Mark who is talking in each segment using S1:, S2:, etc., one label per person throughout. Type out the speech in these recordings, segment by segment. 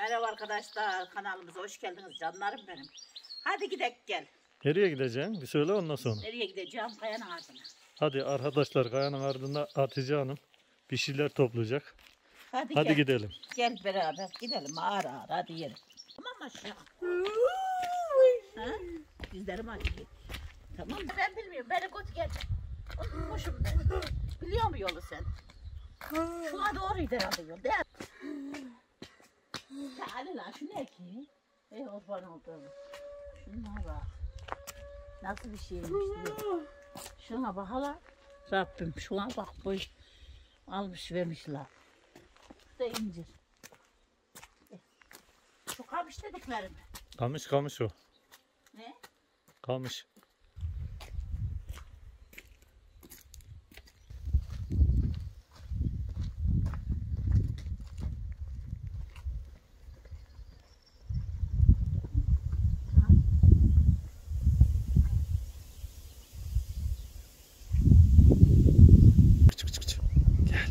S1: Merhaba arkadaşlar, kanalımıza hoş geldiniz canlarım benim. Hadi gidelim gel.
S2: Nereye gideceksin? Bir söyle ondan sonra.
S1: Nereye gideceğim? Kayanın ardına.
S2: Hadi arkadaşlar, kayanın ardında Hatice Hanım bir şeyler toplayacak.
S1: Hadi
S2: Hadi
S1: gel.
S2: gidelim.
S1: Gel beraber gidelim ağır ağır hadi yiyelim. Tamam mı aşağı? Ha? Dizlerim acıyor. Tamam mı? Ben bilmiyorum. Beni götür gel. Unutmuşum ben. Biliyor musun yolu sen? Şuna doğruydu herhalde yol. Değil mi? Hadi lan şu ne ki? Ey Osman oldu. Şuna bak. Nasıl bir şeymiş diyor. Şuna bak hala. Rabbim şuna bak bu almış vermişler. Bu da incir. Şu kamış dediklerimi.
S2: Kamış o.
S1: Ne?
S2: Kamış. Gel.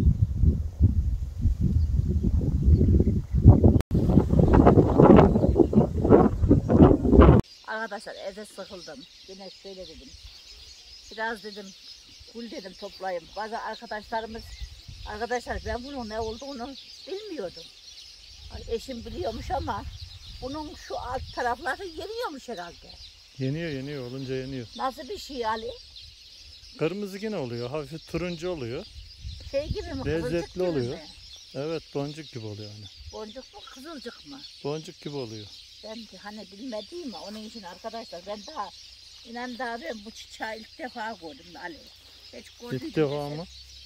S1: Arkadaşlar evde sıkıldım. Yine şöyle dedim. Biraz dedim gül dedim toplayayım. Bazı arkadaşlar ben bunun ne olduğunu bilmiyordum. Eşim biliyormuş ama bunun şu alt tarafları yeniyormuş herhalde.
S2: Yeniyor olunca yeniyor.
S1: Nasıl bir şey Ali?
S2: Kırmızı yine oluyor. Hafif turuncu oluyor.
S1: Şey gibi mi?
S2: Lezzetli
S1: Kıvırcık gibi
S2: oluyor.
S1: mi?
S2: Evet, boncuk gibi oluyor hani.
S1: Boncuk mu kızılcık mı?
S2: Boncuk gibi oluyor.
S1: Ben de hani bilmediğim onun için arkadaşlar ben ben bu çiçeği ilk defa gördüm Ali. Hiç gördüydüm
S2: İlk defa
S1: desem.
S2: mı?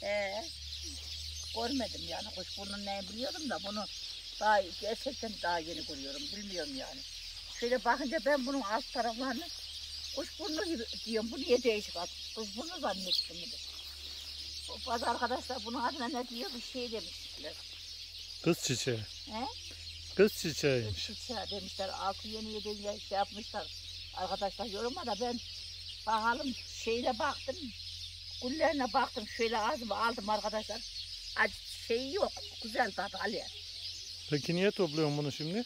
S1: Görmedim yani kuşburnunu ne biliyordum da bunu daha gerçekten daha yeni görüyorum bilmiyorum yani. Şöyle bakınca ben bunun alt taraflarını kuşburnu gibi diyorum bu niye değişik at? Kuşburnu zannettim mi? Bazı arkadaşlar bunun adına ne diyor bir şey demişler.
S2: Kız çiçeği.
S1: He?
S2: Kız çiçeğiymiş.
S1: Çiçeği demişler altı yeni şey yapmışlar. Arkadaşlar yoruma da ben bakalım şeyle baktım. Güllerine baktım şöyle ağzıma aldım arkadaşlar. Acı şey yok. Güzel tadı Ali.
S2: Peki niye topluyorsun bunu şimdi?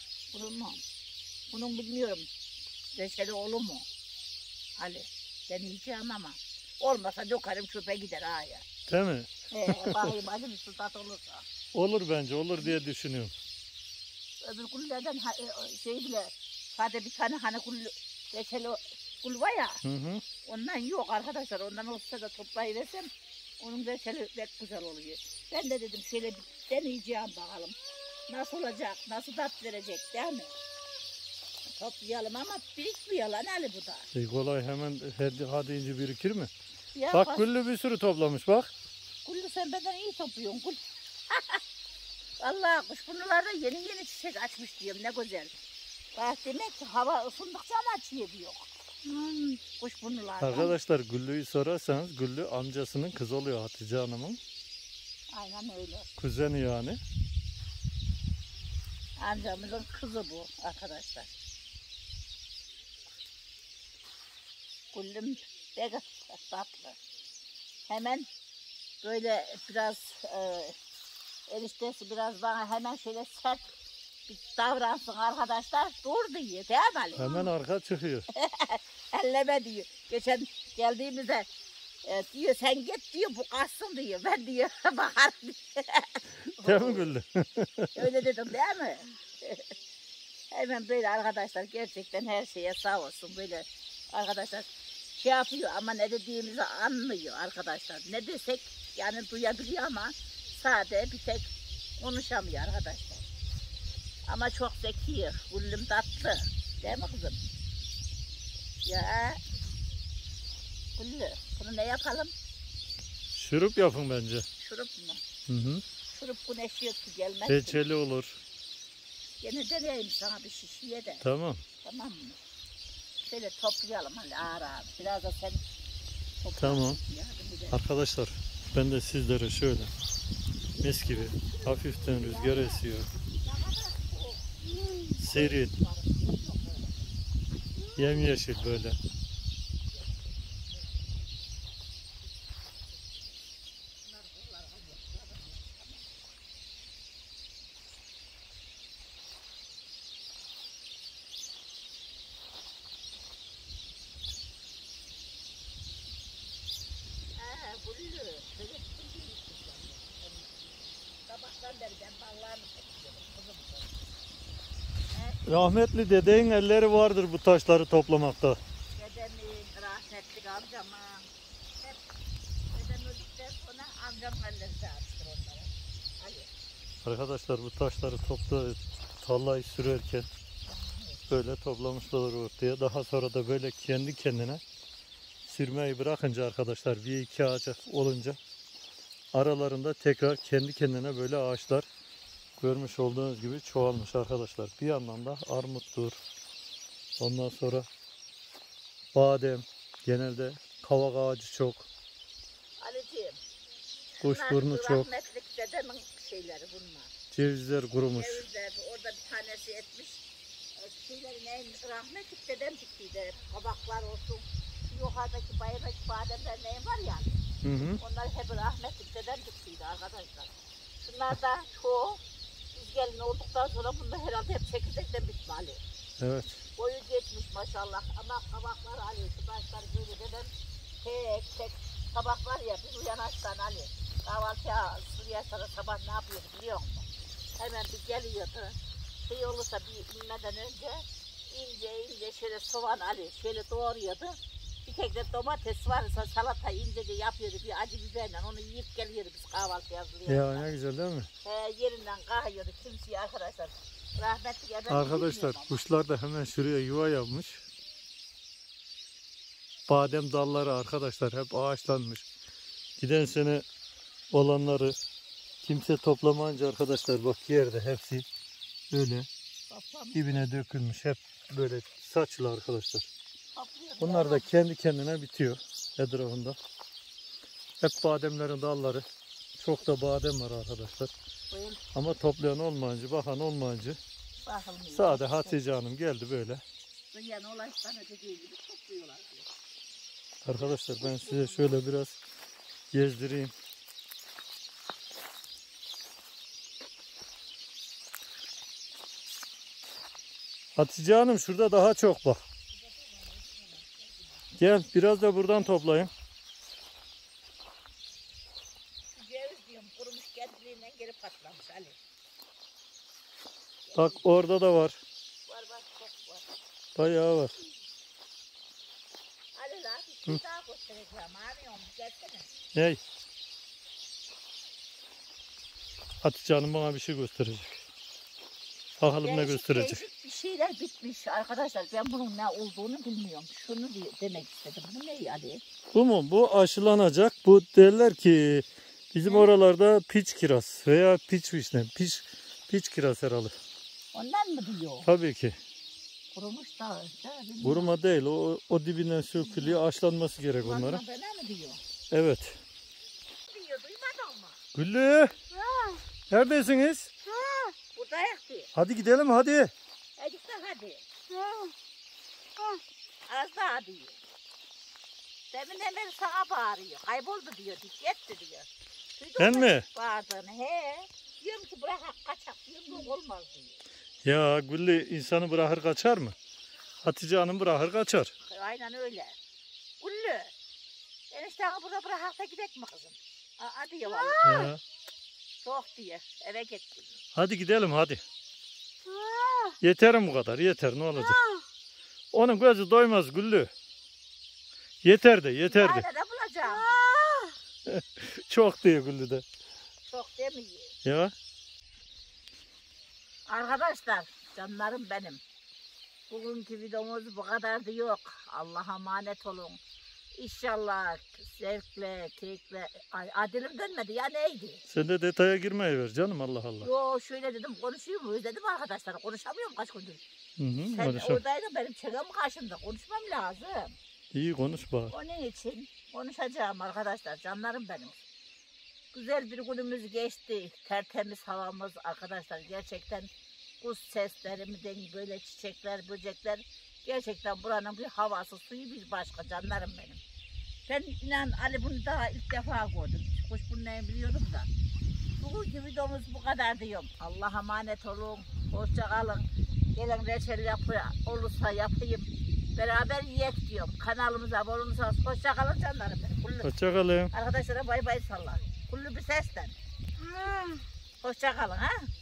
S1: Bunun bilmiyorum. Reçeli olur mu? Ali. Deneyeceğim ama. Olmasa dökerim çöpe gider ha ya.
S2: Değil mi?
S1: Bakayım acı bir su tat olursa.
S2: Olur bence, olur diye düşünüyorum.
S1: Öbür güllerden şey bile sade bir tane hani reçeli gül var ya.
S2: Hı.
S1: Ondan yok arkadaşlar. Ondan olsa da toplayıversem onun reçeli pek güzel oluyor. Ben de dedim şöyle bir deneyeceğim bakalım. Nasıl olacak, nasıl tat verecek değil mi? Toplayalım ama birikmiyor lan Ali bu da.
S2: Kolay hemen hadi deyince birikir mi?
S1: Ya
S2: Bak Güllü bir sürü toplamış bak.
S1: Güllü sen benden iyi topluyorsun Gül. Vallahi kuşburnularda yeni çiçek açmış diyorum ne güzel. Bak demek ki hava ısındıkça mı açıyor diyor. Kuşburnulardan.
S2: Arkadaşlar Güllü'yü sorarsanız Güllü amcasının kızı oluyor, Hatice Hanım'ın.
S1: Aynen öyle.
S2: Kuzeni yani.
S1: Amcamızın kızı bu arkadaşlar. Güllüm pek tatlı. Hemen böyle biraz eniştesi biraz bana hemen şöyle sert bir davransın arkadaşlar. Dur diyor değil mi Ali?
S2: Hemen arka çıkıyor.
S1: Elleme diyor. Geçen geldiğimizde diyor sen git diyor bu kaçsın diyor. Ben diyor bakarım diyor.
S2: Değil mi Güllü?
S1: Öyle dedim değil mi? Hemen böyle arkadaşlar gerçekten her şeye sağ olsun böyle arkadaşlar şey yapıyor ama ne dediğimizi anlıyor arkadaşlar. Ne desek yani duyabiliyor ama sade bir tek konuşamıyor arkadaşlar. Ama çok zeki, Güllüm tatlı. Değil mi kızım? Ya Güllü bunu ne yapalım?
S2: Şurup yapın bence.
S1: Şurup mu?
S2: Hı.
S1: Şurup güneşiyor ki gelmez.
S2: Reçeli olur.
S1: Yine deneyim sana bir şişiye de.
S2: Tamam.
S1: Tamam mı? Şöyle toplayalım hani ağır ağır. Biraz da sen topla.
S2: Tamam. Arkadaşlar ben de sizlere şöyle mis gibi hafiften rüzgar esiyor. Serin. Yemyeşil böyle. Rahmetli dedeğin elleri vardır bu taşları toplamakta.
S1: Dedemin, rahmetli amcamın. Hep dedem öldükten sonra amcam elleri dağıtmıştır onlara. Ali.
S2: Arkadaşlar bu taşları tarlayı sürerken böyle toplamışlar ortaya. Daha sonra da böyle kendi kendine sürmeyi bırakınca arkadaşlar bir iki ağaç olunca aralarında tekrar kendi kendine böyle ağaçlar görmüş olduğunuz gibi çoğalmış arkadaşlar. Bir yandan da armuttur. Ondan sonra badem, genelde kavak ağacı çok.
S1: Ali'ciğim.
S2: Kuşburnu çok.
S1: Rahmetlik dedemin şeyleri bunlar.
S2: Cevizler kurumuş.
S1: Cevizler, orada bir tanesi etmiş. Şeyleri neymiş? Rahmetlik dedem diktiydi. Kabaklar olsun. Yukarıdaki bayırdaki bademler neyin var yani? Onlar hep rahmetlik dedem diktiydi arkadaşlar. Şunlar da çoğu biz gelin olduktan sonra bunlar herhalde hep çekirdekten bitme Ali.
S2: Evet.
S1: Boyu geçmiş maşallah ama kabaklar Ali. Şu taşlar böyle dedem tek kabak var ya bir uyanıştan Ali. Kahvaltıya Suriye sonra sabah ne yapıyordu biliyor musun? Hemen bir geliyordu. Şey olursa bir inmeden önce ince şöyle soğan Ali şöyle doğruyordu. Bir tek de domates varsa salata ince yapıyordu bir acı biberle onu yiyip geliyordu biz kahvaltı hazırlıyoruz.
S2: Ya ne güzel değil mi?
S1: Yerinden kahıyordu kimseye arkadaşlar. Rahmetli
S2: Arkadaşlar kuşlar da hemen şuraya yuva yapmış. Badem dalları arkadaşlar hep ağaçlanmış. Giden sene olanları kimse toplamayınca arkadaşlar bak yerde hepsi böyle dibine dökülmüş. Hep böyle saçlı arkadaşlar. Bunlar da kendi kendine bitiyor etrafında. Hep bademlerin dalları. Çok da badem var arkadaşlar. Ama toplayan olmayınca, bakan olmayınca sade Hatice Hanım geldi böyle. Arkadaşlar ben size şöyle biraz gezdireyim. Hatice Hanım şurada daha çok bak. Gel biraz da buradan toplayın.
S1: Ceviz diyorum kurumuş kendiliğinden geri patlamış Ali.
S2: Bak orada da var.
S1: Var çok var.
S2: Bayağı var.
S1: Ali daha bir şey daha göstereceğim. Ağrıyor mu? Gelsene.
S2: Hey. Hatice Hanım bana bir şey gösterecek. Bakalım ne gösterecek.
S1: Bir şeyler bitmiş arkadaşlar. Ben bunun ne olduğunu bilmiyorum. Şunu demek istedim. Bu ne Ali?
S2: Bu mu? Bu aşılanacak. Bu derler ki bizim oralarda piç kiraz veya piç vişne. Piç kiraz herhalde.
S1: Ondan mı diyor?
S2: Tabii ki.
S1: Kurumuş da.
S2: Kuruma değil. O dibinden sökülüyor. Aşılanması gerek onlara.
S1: Bana mı diyor?
S2: Evet.
S1: Diyor duymadın mı?
S2: Güllü. Neredesiniz?
S1: Buradayız diyor.
S2: Hadi gidelim hadi.
S1: Azıcık da hadi. Az daha diyor. Deminden beri sana bağırıyor. Kayboldu diyor. Gitti diyor. Duydun
S2: Ben
S1: mu
S2: mi?
S1: bağırdığını? He. Diyorum ki bırak kaçak diyorum. Olmaz diyor.
S2: Ya Güllü insanı bırakır kaçar mı? Hatice Hanım bırakır kaçar.
S1: Aynen öyle. Güllü. Enişteni burada bırakak da gidelim mi kızım? Hadi ya vallahi.
S2: Ya.
S1: Çok diye. Eve gitti.
S2: Hadi gidelim hadi. Yeter bu kadar yeter ne olacak? Onun gözü doymaz Güllü. Yeter de yeter de.
S1: Nerede bulacağım?
S2: Çok diyor Güllü de.
S1: Çok demiyor.
S2: Ya.
S1: Arkadaşlar canlarım benim. Bugünkü videomuz bu kadardı yok. Allah'a emanet olun. İnşallah zevkle, keyifle. Adilim dönmedi ya neydi?
S2: Sen de detaya girmeyi ver canım Allah Allah.
S1: Yo şöyle dedim konuşuyor mu? Özledim arkadaşlar. Konuşamıyorum kaç gündür. Sen
S2: Konuşalım.
S1: oradaydın benim çenem karşımda. Konuşmam lazım.
S2: İyi konuş bari.
S1: Onun için konuşacağım arkadaşlar. Canlarım benim. Güzel bir günümüz geçti. Tertemiz havamız arkadaşlar. Gerçekten kuş seslerimden böyle çiçekler, böcekler. Gerçekten buranın bir havası, suyu bir başka canlarım benim. Ben inan Ali bunu daha ilk defa gördüm. Kuş bunu ne biliyordum da. Bugünkü videomuz bu kadar diyorum. Allah'a emanet olun. Hoşça kalın. Gelen reçel olursa yapayım. Beraber yiyek diyorum. Kanalımıza abone olursanız hoşça kalın canlarım benim.
S2: Hoşça kalın.
S1: Arkadaşlara bay bay salla. Kullu bir sesten. Hoşça kalın ha.